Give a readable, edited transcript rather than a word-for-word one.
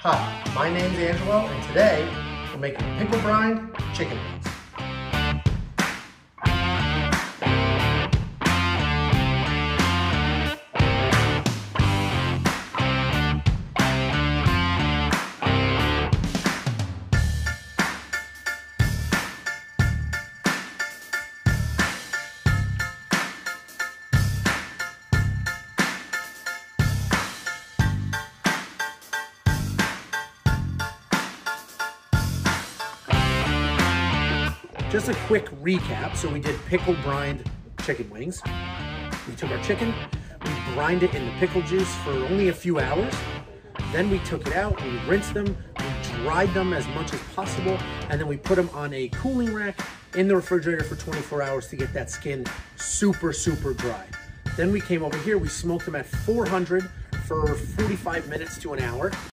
Hi, my name's Angelo, and today we're making pickle brined chicken wings. Just a quick recap. So we did pickle brined chicken wings. We took our chicken, we brined it in the pickle juice for only a few hours. Then we took it out, we rinsed them, we dried them as much as possible, and then we put them on a cooling rack in the refrigerator for 24 hours to get that skin super, super dry. Then we came over here, we smoked them at 400 for 45 minutes to an hour.